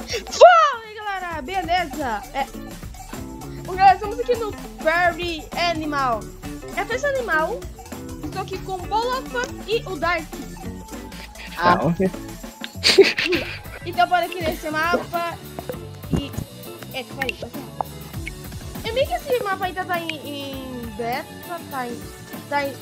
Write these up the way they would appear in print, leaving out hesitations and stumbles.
Fala aí, galera, beleza? Galera, estamos aqui no Fairy Animal. Esse animal, estou aqui com o Bolofa e o Dark. Então bora aqui nesse mapa. E... peraí. Eu meio que esse mapa ainda tá em beta, tá em...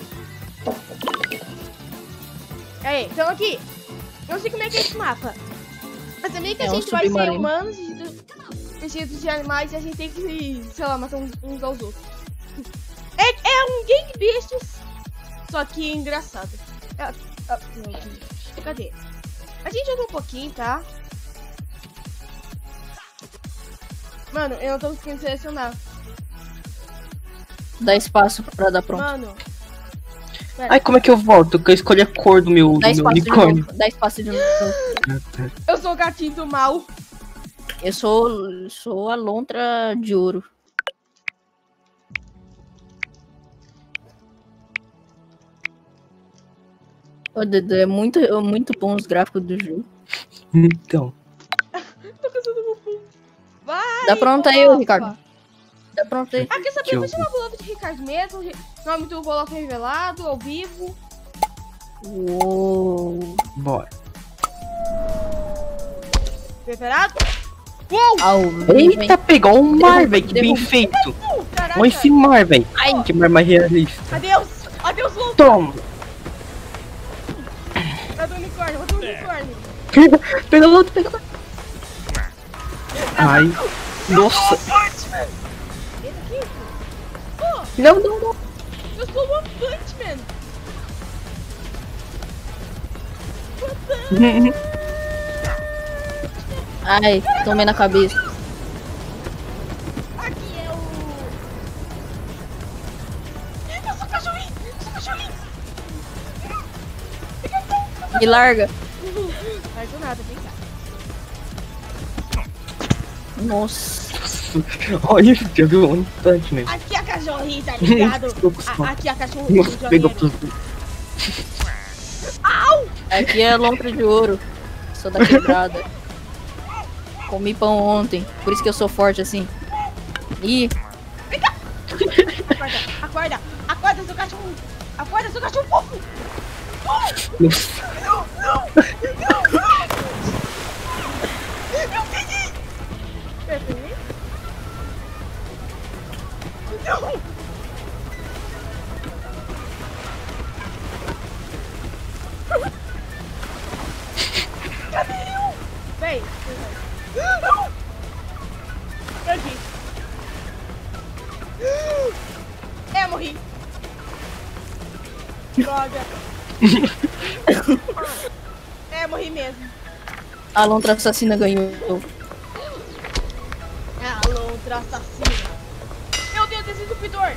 Aí, então aqui. Eu não sei como é que é esse mapa. Mas é meio que a gente vai ser humanos vestidos de animais e a gente tem que, sei lá, matar uns aos outros. É um Gang Beasts, só que engraçado. Cadê? A gente jogou um pouquinho, tá? Mano, eu não tô conseguindo selecionar. Dá espaço pra dar pronto. Mano. Ai, como é que eu volto? Que eu escolhi a cor do meu unicórnio. Dá espaço de novo. Eu sou o gatinho do mal. Eu sou a lontra de ouro. Ô, Dedo, é muito bom os gráficos do jogo. Então. Tô cansando meu pulo. Vai! Dá pronto aí, Ricardo. Dá pronto aí. Ah, quer saber? Eu vou chamar o Bolofa de Ricardo mesmo. Nome do Bolofa revelado, ao vivo. Uou. Bora. Preparado? Uou! Eita, pegou um mar, velho. Que bem feito. Caraca. Olha esse mar, velho. Ai, que mar mais realista. Adeus! Adeus, louco! Toma. Cadê o unicórnio? Cadê o unicórnio? Pega o outro, pega o outro. Ai. Nossa. Esse aqui? Oh, Não. eu sou o One Punch Man. Ai, tomei na cabeça. Aqui é o... Eu sou o cachorrinho! Me larga. Não faz nada, vem cá. Nossa. Olha, já viu um instante, né? Aqui é a cachorrinha, tá ligado? Aqui é a cachorrinha. Nossa, pegou tudo. Au! Aqui é a lontra de ouro. Sou da quebrada. Comi pão ontem, por isso que eu sou forte assim. Ih. Vem cá! Acorda, seu cachorro! Acorda, seu cachorro fofo! Não! Eu peguei! Não! Cadê eu? Vem! Não! Aqui! Morri! Droga! Morri mesmo! A lontra assassina ganhou. A lontra assassina! Meu Deus, esse estupidor!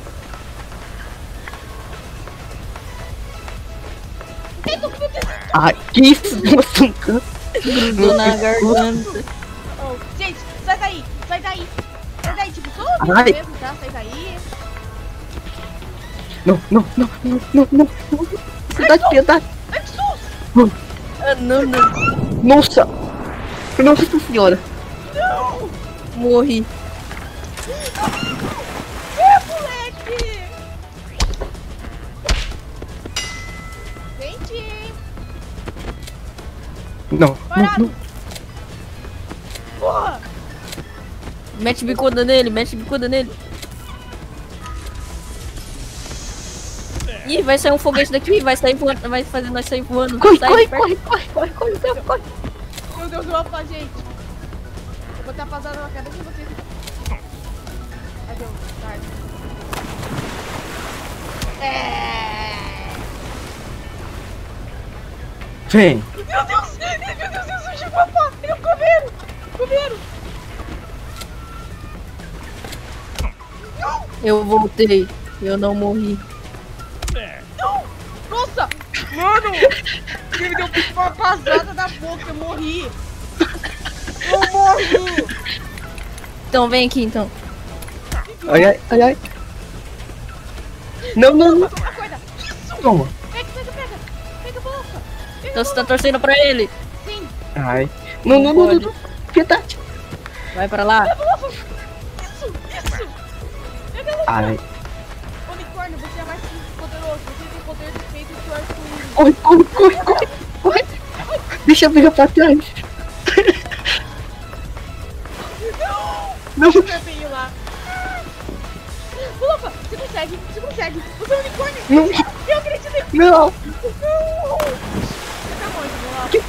Ai, que isso? Nossa, grudou na garganta. Oh, gente, sai daí! Tipo, sou Ai. mesmo, tá? Sai daí! Não. Piedade. Ai, que susto! Não. Nossa senhora. Não! Morri. Moleque! Gente! Não. Parado! Porra! Mete bicuda nele. Ih, vai sair um foguete daqui, vai sair voando, vai fazer nós sair voando. Corre. Meu Deus, eu vou falar, gente. Eu vou botar pasada na cabeça de vocês. Adeus, tarde. Vem. Meu Deus, surgiu papá! Eles comeram! Não! Eu voltei, eu não morri. Não! Nossa! Mano! Ele me deu uma pasada na boca, eu morri! Eu morri! Então vem aqui, então. Ai. Não. Acorda! Isso! Toma. Pega, Bolofa! Então você tá torcendo pra ele? Sim! Ai. Não. Piedade. Vai pra lá. Isso! Pega ela. Ai. Unicórnio, você é mais poderoso. Você tem poder de feito do arco-íris. Corre. Deixa eu pegar pra trás. Não. Você é feio lá. Opa, você consegue. Você é um unicórnio. Não. Eu acredito em Não. Você tá morto, Olaf.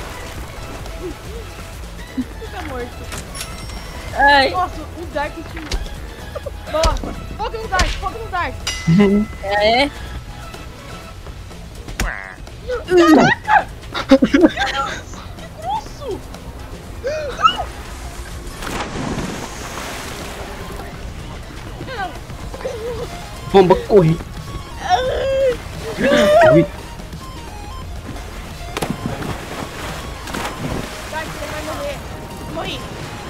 Você tá morto. Ai. Nossa, o Dark sumiu. Nossa, foca no Dark. É. Caraca! Que grosso! Não. Bomba, corre. Ui. Dark, você vai morrer. Morri.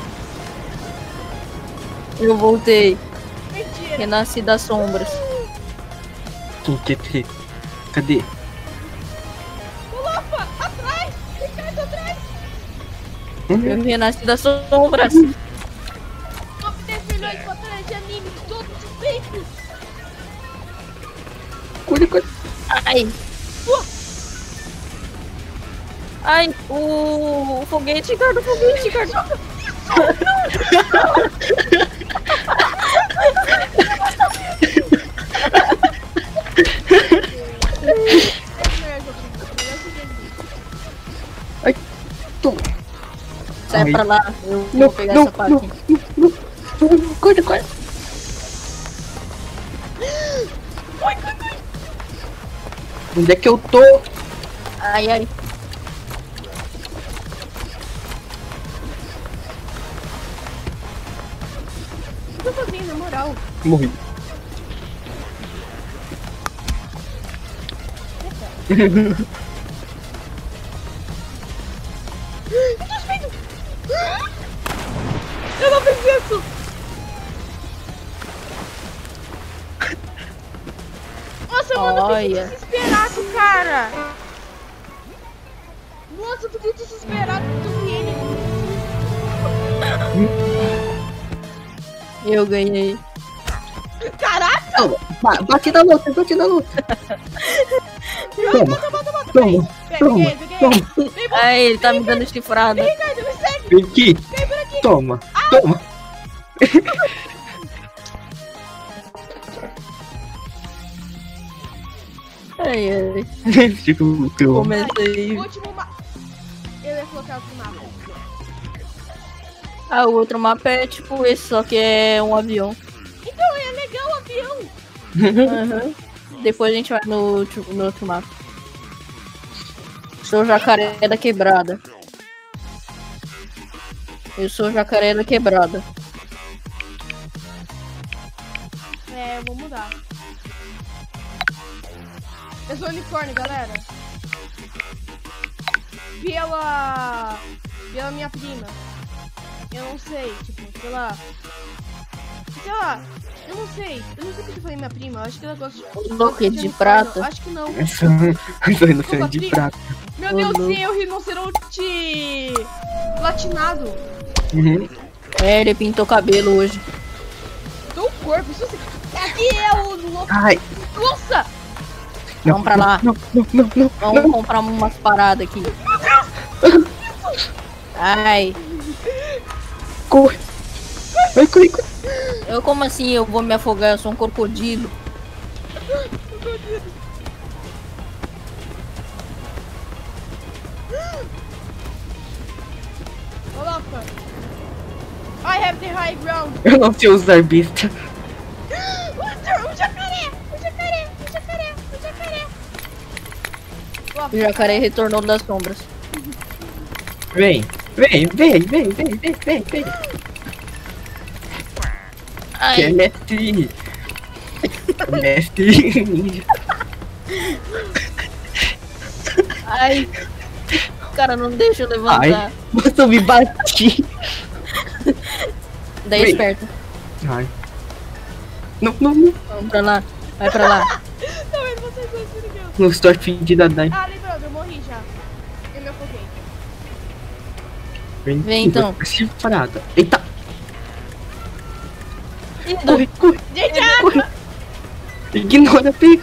Eu voltei. Mentira. Renasci das sombras. Quem quer ter? Cadê? Colofa, atrás. Ricardo, atrás. Eu renasci das sombras. Top 10 melhores batalhas de anime de todos os tempos. Corre. Ai. Ai, o foguete, Ricardo, Ai, toma. Sai Ai. pra lá, eu Não, vou pegar não, essa faca aqui. não. Corre. Onde é que eu tô? Ai. O que eu tô fazendo, na moral? Morri. Eu não fiz isso! Nossa, mano, eu fiquei Olha. desesperado, cara! Nossa, eu fiquei desesperado com ele. Eu ganhei. Caraca! Bate na luta. Toma. Peguei. Ai, ele tá me dando chifrada. Ricardo, me segue! Vem aqui. Vem por aqui! Toma. Ai. Fica o teu. Comecei. Último mapa. Eu ia colocar outro mapa. Ah, o outro mapa é tipo esse, só que é um avião. Então, é legal o avião! Uhum. Depois a gente vai no outro mapa. Sou o jacaré da quebrada. Eu sou o jacaré da quebrada. É, eu vou mudar. Eu sou unicórnio, galera. Pela minha prima. Eu não sei, tipo, sei lá, eu não sei porque eu falei minha prima, eu acho que ela gosta de... Loquete de prata. Acho que não. Essa rinoceronte de prata. Meu Deus, sim, é o rinoceronte platinado. Uhum. É, ele pintou cabelo hoje. Do corpo, isso aqui é o louco. Ai. Nossa! Vamos pra lá. Não. Vamos comprar umas paradas aqui. Ai, Corre. Vai, corre. eu como assim? Eu vou me afogar, eu sou um crocodilo. Coloca. I have the high ground. Eu não sei usar besta. O jacaré. O jacaré retornou das sombras. Vem. Ai, Que é mestre. Mestre ninja. ai. Cara, não deixa eu levantar. Ai, você me bati. Daí Vem. esperto. Ai. Não. Vamos pra lá. Vai pra lá. Tá vendo vocês dois brigando? Não estou afim de nadar. Ah, lembrando, eu morri já. Eu me afoguei. Vem então. Parada. Eita! Corre, corre! Gente, Corre! Ignora, pega!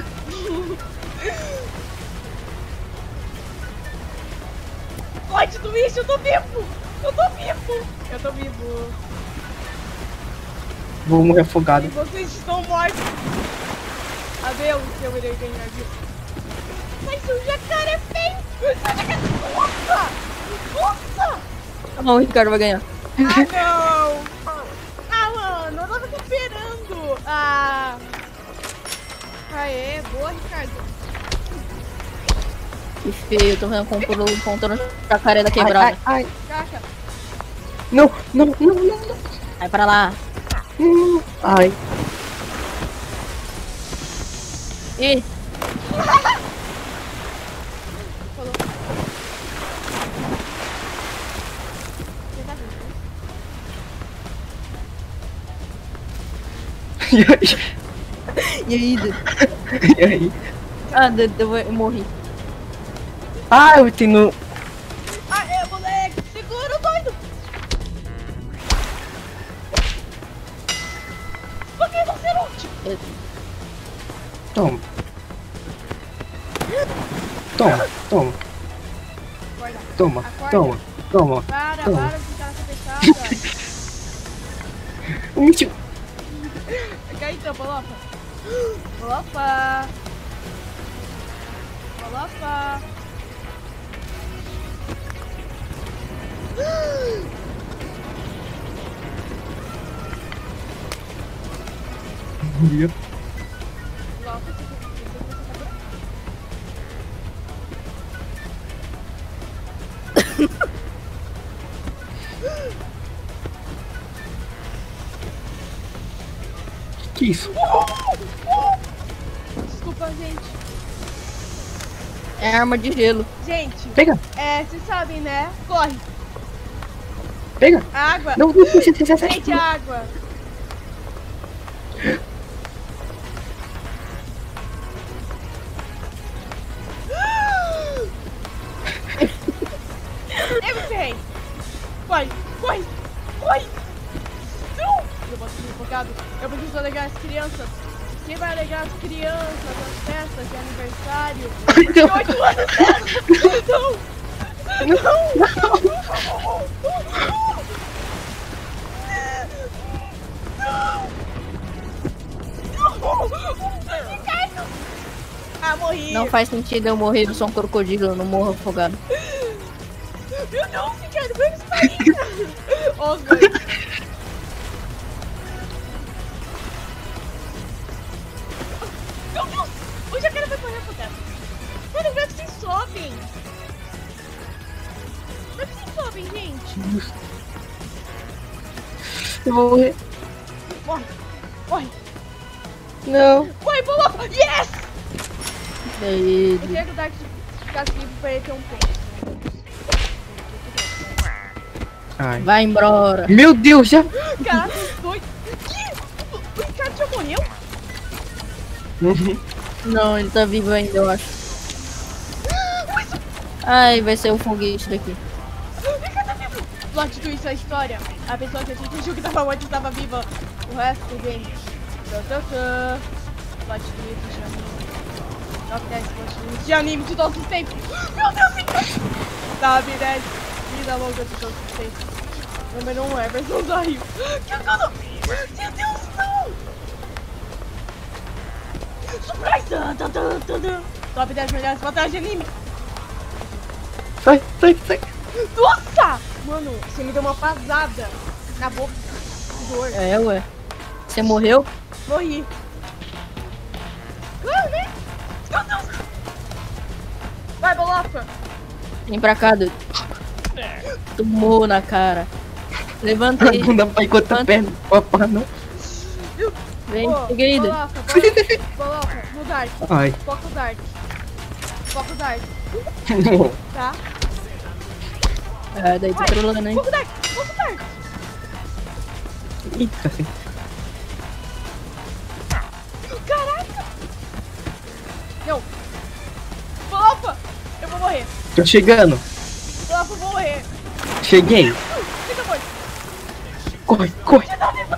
pode do bicho, eu tô vivo! Eu tô vivo! Eu tô vivo! Vou morrer afogado. Vocês estão mortos! Adeus, eu irei ganhar disso. Mas o jacaré é feio! O jacaré... Nossa! Nossa! Não, o Ricardo vai ganhar. Ah, não! Ah, mano, eu tava esperando! Ah! Aê, boa, Ricardo. Que feio, tô vendo o controle do jacaré da quebrada. Ai. Caca. Não. Vai pra lá. Ai. Ih, Falou. Você tá vendo? E aí? e aí, Dudu? E aí? Ah, eu morri. Ah, eu tenho... Aê, moleque! Segura, doido! Por que você não... Toma. Acorda. Toma. Para Toma. de ficar nessa fechada. Mentiu. Cai então, Bolofa. Bolofa. Bolofa, Que isso? desculpa, gente. É arma de gelo. Gente, Pega. vocês sabem, né? Corre. Pega. Água. Não. Gente, água. Eu me ferrei. Corre. Não. Eu vou ser empolgado. Eu preciso alegar as crianças. Quem vai alegar as crianças nas festas de aniversário? De 8 anos dela. Ah, morri! Não faz sentido eu morrer, eu sou um crocodilo, eu não morro afogado. Meu Deus, Ricardo, como é que você tá aí? Ó, os dois. Meu Deus! O jacaré vai correr afogado. Mano, como é que vocês sobem? Como é que vocês sobem, gente? Eu vou morrer. Morre! Não. Corre, Bolofa! Yes! E aí, Eu quero dar de castigo pra ele ter um ponto. Ai. vai embora. Meu Deus, já... Caraca, os dois. Que? O Ricardo já morreu? Não, ele tá vivo ainda, eu acho. Ai, vai ser o foguete daqui. O Ricardo tá vivo! Plot twist da história. A pessoa que a gente achou que tava morta estava viva o resto do game. Plot twist de anime. Top 10 plot twist de anime de todos os tempos. Meu Deus, Ricardo! Top 10 vida longa de todos os tempos. Número 1 é versão da Rio. Que eu não... Meu Deus, não! Surprise! Top 10 melhores batalhas de anime. Sai. Nossa! Mano, você me deu uma pasada na boca. Que dor. É, ué. Você morreu? Morri. Ah, né? Meu Deus! Vai, Bolofa! Vem pra cá, Dudu. Tomou na cara. Levantei. Não dá pra ir com outra perna. Opa, não. Vem, Ô, peguei aí, Dudu. Bolofa, no Dark. Ai. Foca o Dark. Foca o Dark, Não. tá? Ah, daí tá trolando, hein? Foca o Dark, foca o Dark. Eita, assim. Caraca! Não. Bolofa, eu vou morrer. Tô chegando. Bolofa, eu vou morrer. Cheguei. Corre, corre.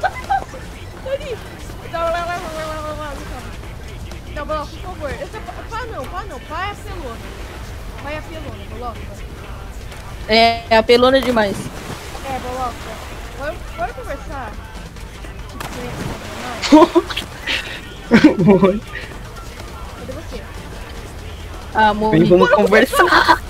Não, Boloca, por favor. Pá não. Pá é apelona. Vai apelona, Boloca. É apelona demais. É, Boloca. Bora conversar. Oi. Cadê você? Ah, morri. Vem, vamos conversar.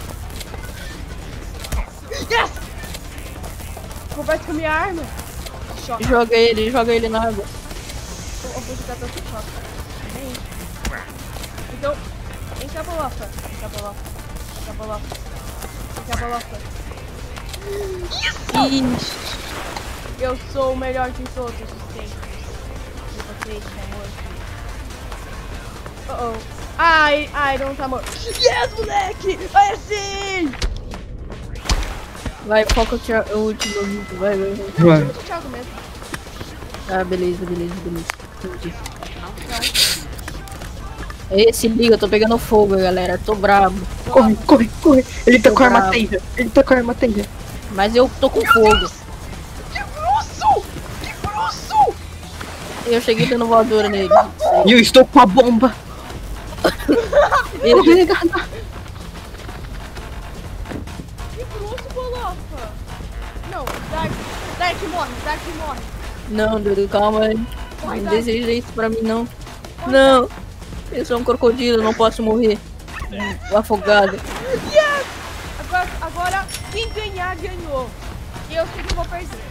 Yes! Conversa com a minha arma. Choque. Joga ele na água. Eu vou jogar tanto choque. Vem. Então, vem cá, Boloca. Isso! Eu sou o melhor de todos os tempos. E você está morto. Ai, não tá morto. Yes, moleque! Vai assim! Vai, foca o último minuto. Vai. Não, chama o Thiago mesmo. Ah, beleza. Entendi. Esse liga, eu tô pegando fogo, galera. Tô bravo. Corre. Ele tá com a arma tenda. Mas eu tô com fogo. Que grosso! Eu cheguei dando voadora nele. E eu estou com a bomba. Ele... Que grosso, Boloca! Não, Dark morre. Não, Dudu, calma aí. Não deseja isso pra mim, não. Não! Eu sou um crocodilo, não posso morrer. Afogado. Yes! Agora, quem ganhar, ganhou. E eu sei que eu vou perder.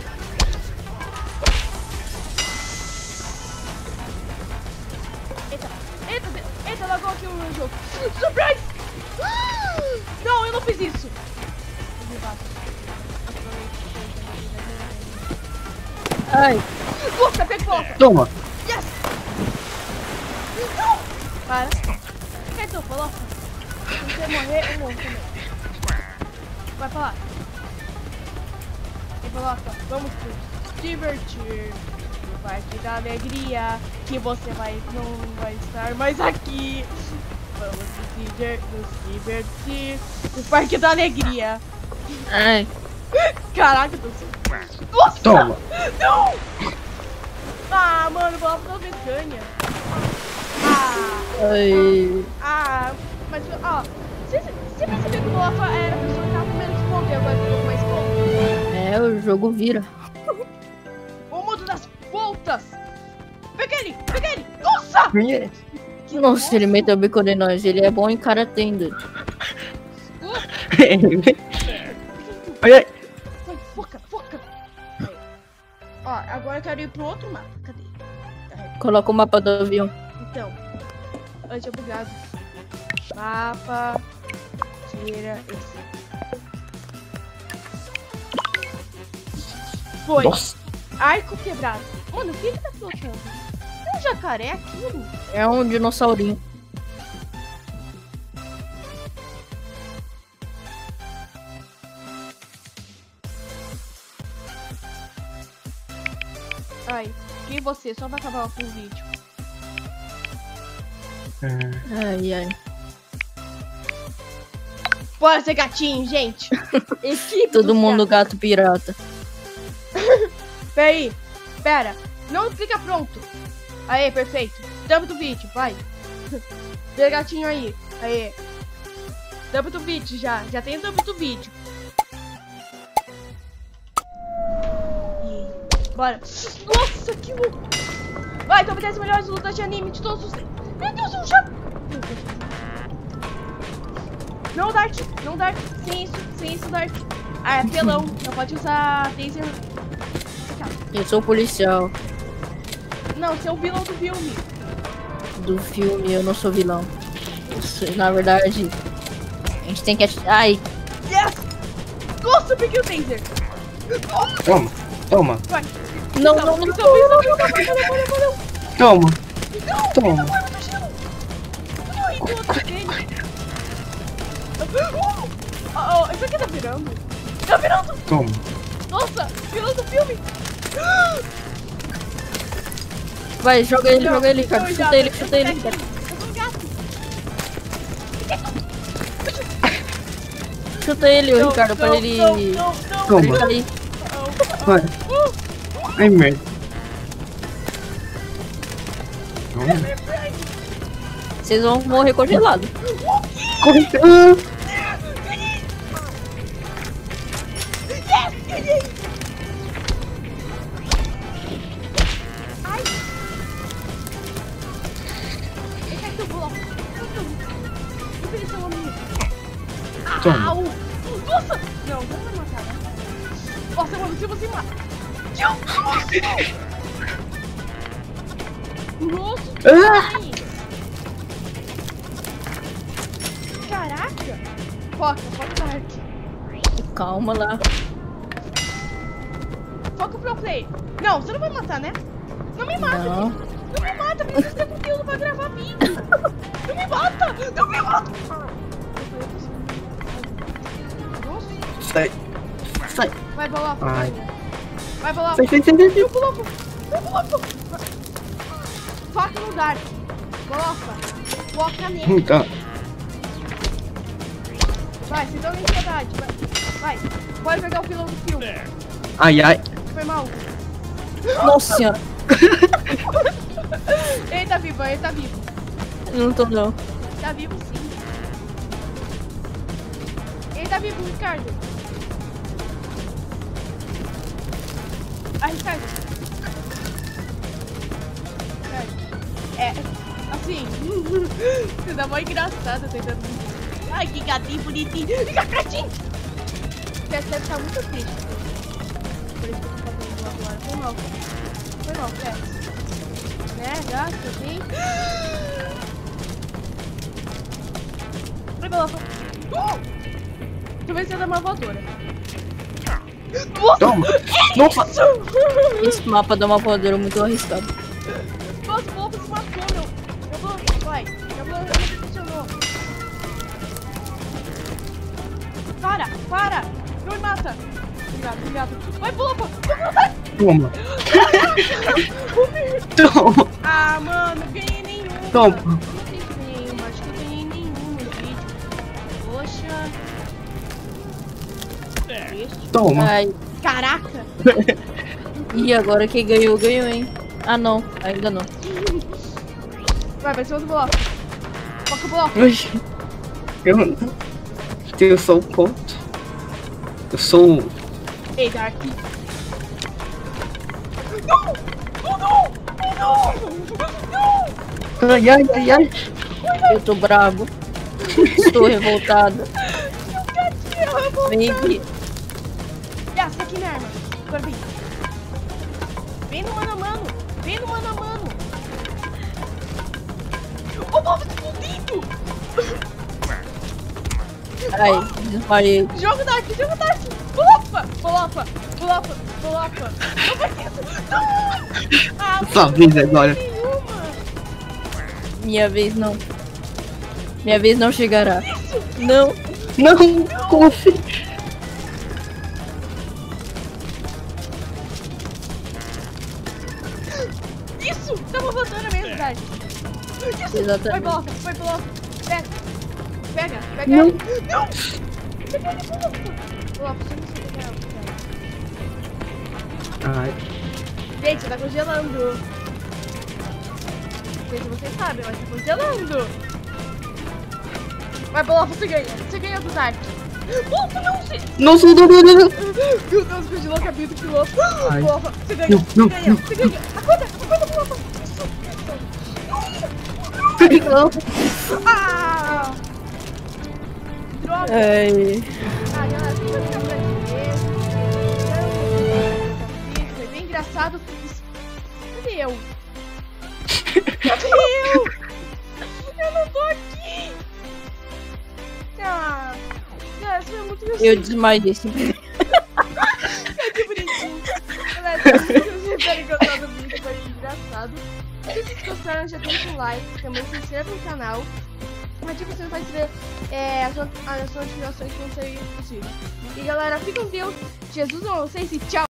Eita, lagou aqui o jogo. Surprise! Não, eu não fiz isso. Ai, Volta, pega volta. Toma. Yes! Não! Para. Então, Boloca. Se você morrer, eu morro também. Vai pra lá. E Boloca, vamos nos divertir no Parque da Alegria. Que você não vai estar mais aqui. Vamos nos divertir no Parque da Alegria. ai. Caraca, tô assim. Nossa! Toma. Não! Ah, mano, o Boloca talvez ganha. Mas, ó, você percebeu que o Boloca era a pessoa que tava com menos pontos e agora ficou com mais pontos? É, o jogo vira. O mundo das voltas! Pega ele! Nossa! Nossa, ele meteu o bico de nós. Ele é bom em karatê ainda. Ai. Foca! Aí. Ó, agora eu quero ir pro outro mapa. Cadê? Coloca o mapa do avião. Então, antes obrigado. Mapa. Tira esse. Foi. Nossa. Arco quebrado. Mano, o que tá flotando? É um jacaré aquilo? É um dinossaurinho. Ai, e você? Só vai acabar com o vídeo. Ai. Bora ser gatinho, gente. Equipe Todo dos mundo gatos. gato pirata. Pera. Não fica pronto. Aê, perfeito. Thumb do vídeo, vai. Vê gatinho aí. Aê. Thumb do vídeo já. Já tem thumb do vídeo. Bora. Nossa, que louco. Vai, top 10 melhores lutas de anime de todos os... Meu Deus, eu já... Não, Dart. Sem isso, Dart. Ah, é apelão. Não pode usar taser. Eu sou policial. Não, você é o vilão do filme. Do filme, eu não sou vilão. Na verdade, a gente tem que... Ai, Yes! Nossa, eu peguei o taser. Toma. Vai. não. Valeu. Toma. Isso aqui tá virando. Tá virando. Toma. Nossa, vilão do filme. Vai, joga ele, cara. Chuta ele, cara. Eu sou um gato. Chuta ele, Ricardo, pra ele... Toma. Pra ele cair. Vai. Ai, merda. Vocês vão morrer congelados. Corre. Ai! Esse aqui eu vou lá. Toma. Au! Nossa! Não, não vai matar, né? Nossa, mano, se você mata. Nossa! Ai. Caraca! Foca, Dark. Calma lá. Foca o pro play. Não, você não vai matar, né? Não me mata, Não. Não me mata, preciso ter conteúdo pra gravar vídeo. Não me mata! Não me mata! Nossa. Sai. Sai. Vai, Bolofa. Ai. Vai, Bolofa. Sai. Vai, Bolofa. Vai, Bolofa. Foca no Dark. Bolofa. Foca nele. Tá. Vai, vocês dão ansiedade. Vai. Pode pegar o pilão do filme. Ai, ai. Foi mal. Nossa senhora. Ele tá vivo, ele tá vivo. Não tô não. Tá vivo sim. Ele tá vivo, Ricardo. Ah, Ricardo. É, assim. Você dá mó engraçado tentando. Ai, que gatinho bonitinho. Gatinho! Deve estar muito triste. Por isso que eu tô fazendo agora. Foi mal. Foi mal, Pet. Né? Gato, assim. Vai, Bolofa. Tô vencendo a uma voadora. Nossa! Toma. Nossa. Esse mapa dá uma voadora muito arriscado. Nossa, o Bolofa se matou, meu. Meu Bolofa, vai. Meu Bolofa não funcionou. Para! Não me mata! Obrigado. Vai, Bolofa! Toma. Toma. Ah, mano, ganhei nenhuma. Toma. Não sei se ganhei nenhuma, acho que eu ganhei nenhuma no vídeo. Poxa. Toma. Ai. Caraca! E agora quem ganhou, hein? Ah não, ainda não. Vai cima do Bolofa. Foca o Bolofa. Eu sou o ponto. Eu sou. Ei, Dark. Não! Ai. Eu tô bravo. Estou revoltada. Vem aqui. Essa aqui minha arma. Agora vem. Vem no mano a mano. Ô, Bolofa, tá fudido! Ai, desmaiei. Joga o Dark. Bolofa. Não faz isso. Não! Ah, Sua vez agora. nenhuma. Minha vez não. Minha vez não chegará. Não. Não. Como assim? Isso! Tá uma voadora mesmo, Dark. Isso! Exatamente. Vai, Bolofa. Pega. Não. Não! Pega ele, Bolofa, você não sei pegar. Ai. Gente, tá congelando. Gente, vocês sabem, mas tá congelando. Vai, Bolofa, você ganha do Dark. Bolofa, não sei. Não. Meu Deus, congelou a cabeça do piloto. Ai. Bolofa, você ganha. Não. Você ganha. Acorda, Bolofa. Não. Ah! Droga. Ai. Galera, fica por aqui mesmo. Foi bem engraçado. Cadê eu? Eu não tô aqui. Ah, isso foi muito engraçado. Eu desmaiei. Que bonitinho. Galera, vocês esperem que eu tava no vídeo, foi engraçado. Se vocês gostaram, já deixa um like, também se inscreva no canal. Ativa você vai receber as notificações que não serem possíveis. E galera, fiquem com Deus. Jesus ama vocês e tchau!